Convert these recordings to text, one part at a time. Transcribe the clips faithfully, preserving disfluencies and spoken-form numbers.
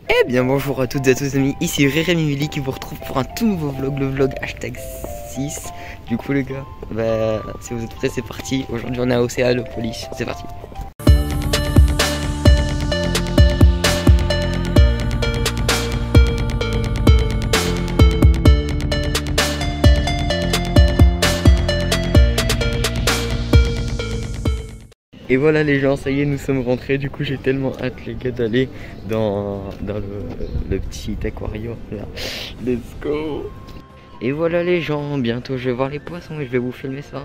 Eh bien bonjour à toutes et à tous les amis, ici Rémi Willy qui vous retrouve pour un tout nouveau vlog, le vlog hashtag six. Du coup les gars, bah si vous êtes prêts c'est parti. Aujourd'hui on est à Océanopolis, c'est parti. Et voilà les gens, ça y est, nous sommes rentrés. Du coup j'ai tellement hâte les gars d'aller dans, dans le, le petit aquarium là. Let's go. Et voilà les gens, bientôt je vais voir les poissons et je vais vous filmer ça.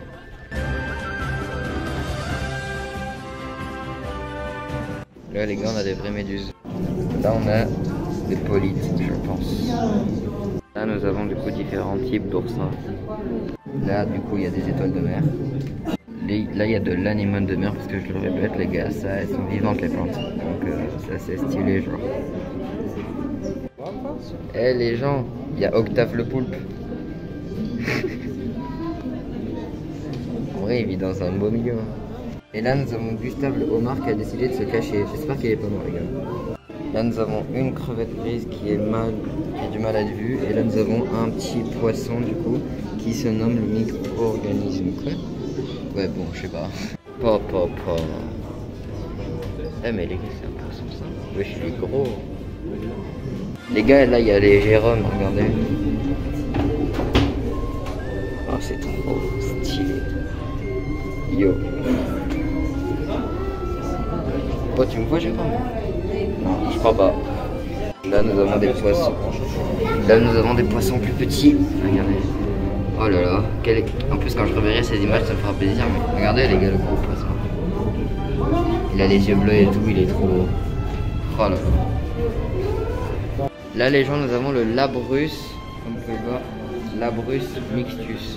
Là les gars on a des vraies méduses. Là on a des polytes je pense. Là nous avons du coup différents types d'oursins. Là du coup il y a des étoiles de mer. Là il y a de l'anémone de mer parce que je le répète les gars, ça elles sont vivantes les plantes. Donc euh, c'est assez stylé genre. Eh hey, les gens, il y a Octave le poulpe. En vrai il vit dans un beau milieu. Et là nous avons Gustave le homard qui a décidé de se cacher. J'espère qu'il est pas mort les gars. Là nous avons une crevette grise qui est mal, qui a du mal à être vue. Et là nous avons un petit poisson du coup qui se nomme le micro-organisme. Quoi? Ouais bon je sais pas. Pop pop pop. Eh mais les gars c'est un poisson ça. Ouais je suis gros. Les gars là il y a les Jérôme, regardez. Oh c'est trop stylé. Yo. Oh tu me vois Jérôme? Non je crois pas. Là nous avons des poissons. Là nous avons des poissons plus petits. Regardez. Oh là là, quel... en plus quand je reverrai ces images ça me fera plaisir, mais regardez les gars le gros poisson. Il a les yeux bleus et tout, il est trop beau. Oh là là. Là les gens nous avons le Labrus, comme vous pouvez voir, Labrus mixtus.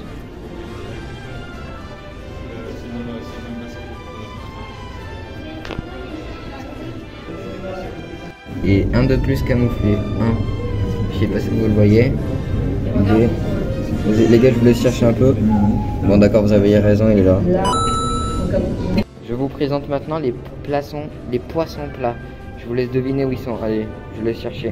Et un de plus camouflé, un. Je sais pas si vous le voyez. Deux. Les gars je vous laisse chercher un peu. Bon d'accord vous avez raison, il est là. Je vous présente maintenant les poissons, les poissons plats. Je vous laisse deviner où ils sont. Allez, je vous laisse chercher.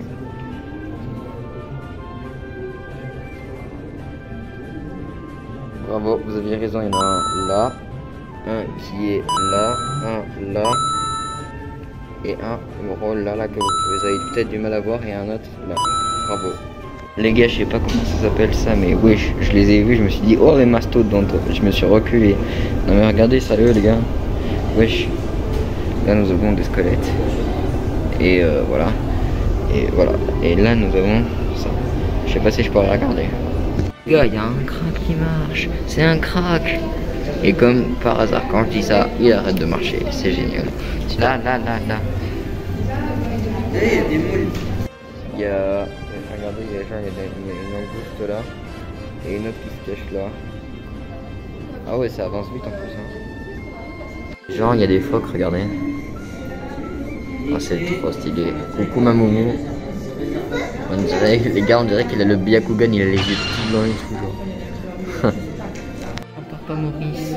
Bravo, vous aviez raison, il y en a un là, un qui est là, un là, et un gros là là que vous avez peut-être du mal à voir et un autre là. Bravo. Les gars, je sais pas comment ça s'appelle ça, mais oui, je, je les ai vus, je me suis dit, oh les mastodontes, je me suis reculé. Non mais regardez, sérieux les gars. Wesh. Là nous avons des squelettes. Et euh, voilà. Et voilà. Et là nous avons ça. Je sais pas si je pourrais regarder. Les gars, il y a un crack qui marche. C'est un crack. Et comme par hasard, quand je dis ça, il arrête de marcher. C'est génial. Là, là, là, là. Il y a des moules. Il y a... Regardez, il y a, genre, il y a une langouste là et une autre qui se cache là. Ah ouais, ça avance vite en plus. Hein. Genre, il y a des phoques, regardez. Oh, c'est trop stylé. Coucou ma moumou. On dirait, les gars, on dirait qu'il a le Byakugan, il a les yeux tout blancs et tout. Genre. Papa Maurice.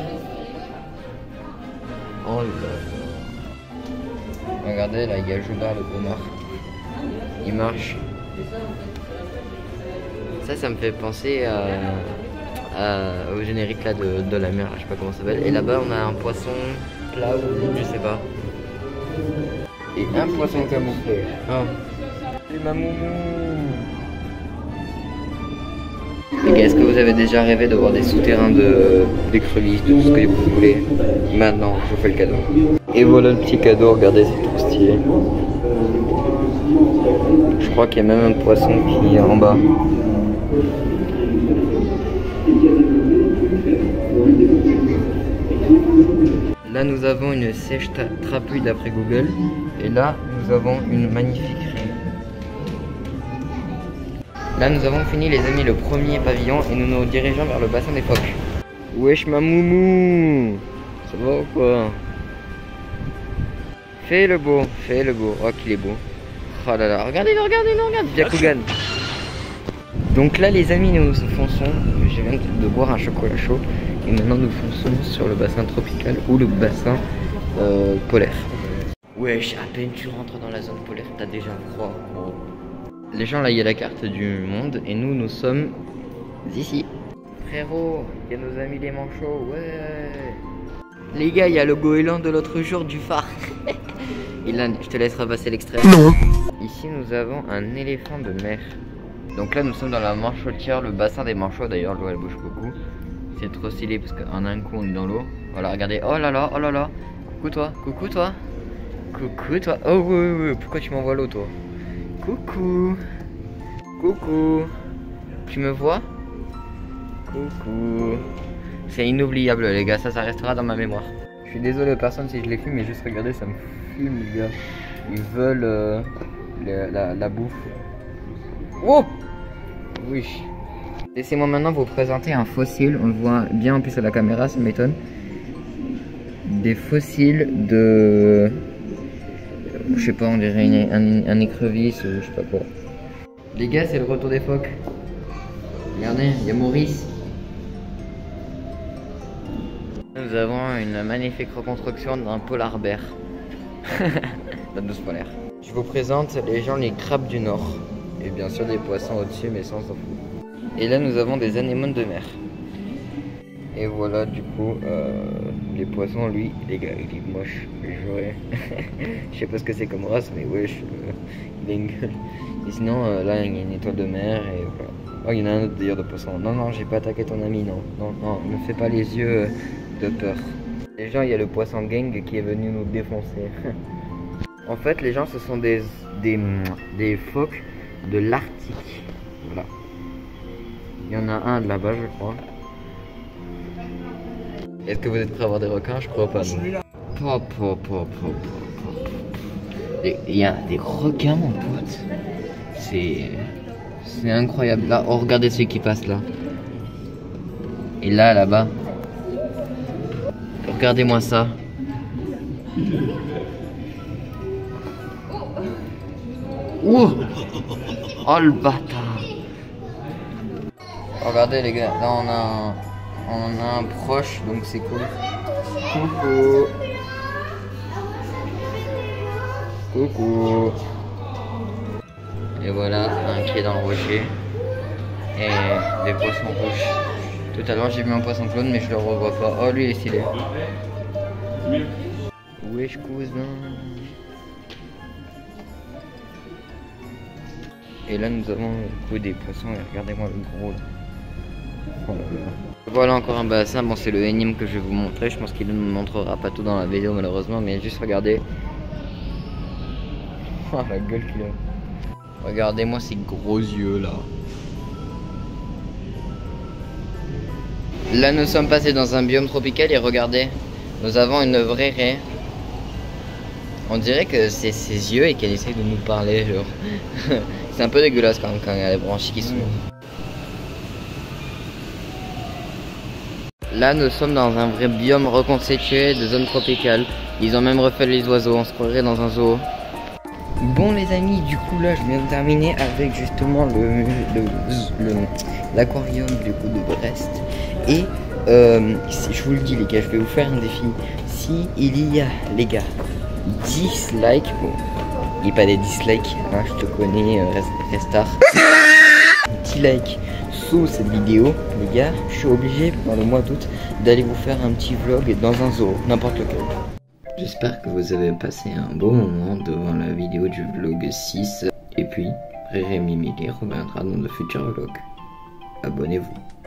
Oh là là. Regardez, là, il y a Joubert le homard. Il marche. Ça, ça me fait penser à, à, au générique là de, de la mer, je sais pas comment ça s'appelle. Et là-bas, on a un poisson plat ou je sais pas. Et un poisson camouflé. Oh. C'est ma moumou. Les gars, est-ce que vous avez déjà rêvé de voir des souterrains de d'écrevisses, de tout ce que vous voulez? Maintenant, je vous fais le cadeau. Et voilà le petit cadeau, regardez, c'est trop stylé. Je crois qu'il y a même un poisson qui est en bas. Là nous avons une sèche trapue d'après Google. Et là nous avons une magnifique raie. Là nous avons fini les amis le premier pavillon et nous nous dirigeons vers le bassin des phoques. Wesh ma moumou. Ça va ou quoi? Fais le beau, fais le beau. Oh qu'il est beau. Oh là là, regardez-le, regardez-le, regarde, Byakugan. Donc là les amis nous fonçons, je viens de boire un chocolat chaud et maintenant nous fonçons sur le bassin tropical ou le bassin euh, polaire. Wesh, à peine tu rentres dans la zone polaire, t'as déjà froid. Oh. Les gens là, il y a la carte du monde et nous, nous sommes ici. Frérot, il y a nos amis les manchots, ouais. Les gars, il y a le goéland de l'autre jour du phare. Ilan, je te laisserai passer l'extrait. Non. Ici, nous avons un éléphant de mer. Donc là, nous sommes dans la manchotière, le bassin des manchots. D'ailleurs, l'eau elle bouge beaucoup. C'est trop stylé parce qu'en un coup, on est dans l'eau. Voilà, regardez. Oh là là, oh là là. Coucou toi, coucou toi. Coucou toi. Oh oui, oui, oui. Pourquoi tu m'envoies l'eau, toi? Coucou. Coucou. Tu me vois? Coucou. C'est inoubliable les gars, ça, ça restera dans ma mémoire. Je suis désolé aux personnes si je les fume, mais juste regardez, ça me fume les gars. Ils veulent euh, le, la, la bouffe. Oh oui. Laissez-moi maintenant vous présenter un fossile, on le voit bien en plus à la caméra, ça m'étonne. Des fossiles de... Je sais pas, on dirait une, un, un écrevisse ou je sais pas quoi. Les gars, c'est le retour des phoques. Regardez, il y a Maurice. Nous avons une magnifique reconstruction d'un polar bear. La douce polaire. Je vous présente les gens, les crabes du nord. Et bien sûr des poissons au-dessus, mais ça on s'en fout. Et là nous avons des anémones de mer. Et voilà du coup, euh, les poissons, lui, les gars, il est moche. Je Je sais pas ce que c'est comme race, mais wesh, euh, il a une gueule. Et sinon, euh, là il y a une étoile de mer et voilà. Oh, il y en a un autre d'ailleurs de poisson. Non, non, j'ai pas attaqué ton ami, non. Non, non, ne fais pas les yeux euh, de peur. Les gens, il y a le poisson gang qui est venu nous défoncer. En fait, les gens, ce sont des, des, des phoques de l'Arctique. Voilà. Il y en a un là-bas, je crois. Est-ce que vous êtes prêts à voir des requins? Je crois pas. Non. Pop, pop, pop, pop, pop. Il y a des requins, mon pote. C'est... C'est incroyable. Là, oh, regardez celui qui passe là. Et là, là-bas. Regardez-moi ça. Oh, oh le bâtard. Regardez les gars, là on a un, on a un proche, donc c'est cool. Coucou. Coucou. Et voilà, un qui est dans le rocher. Et des poissons rouges. Tout à l'heure j'ai vu un poisson clown mais je le revois pas. Oh lui il est stylé. Wesh cousin. Et là nous avons le coup des poissons et regardez-moi le gros là. Oh là là. Voilà encore un bassin, bon c'est le énigme que je vais vous montrer. Je pense qu'il ne me montrera pas tout dans la vidéo malheureusement, mais juste regardez. Oh la gueule qu'il a. Regardez-moi ces gros yeux là. Là nous sommes passés dans un biome tropical et regardez, nous avons une vraie raie. On dirait que c'est ses yeux et qu'elle essaie de nous parler genre. C'est un peu dégueulasse quand même quand il y a les branchies qui sont. Là nous sommes dans un vrai biome reconstitué de zone tropicale. Ils ont même refait les oiseaux, on se croirait dans un zoo. Bon les amis, du coup là je viens de terminer avec justement le l'aquarium du coup de Brest. Et euh, je vous le dis les gars, je vais vous faire un défi. Si il y a les gars dix likes, bon, il n'y a pas des dislikes, hein, je te connais, euh, Restar. dix likes sous cette vidéo, les gars, je suis obligé pendant le mois d'août d'aller vous faire un petit vlog dans un zoo, n'importe lequel. J'espère que vous avez passé un bon moment devant la vidéo du vlog six. Et puis, Réré Mimili reviendra dans de futurs vlogs. Abonnez-vous.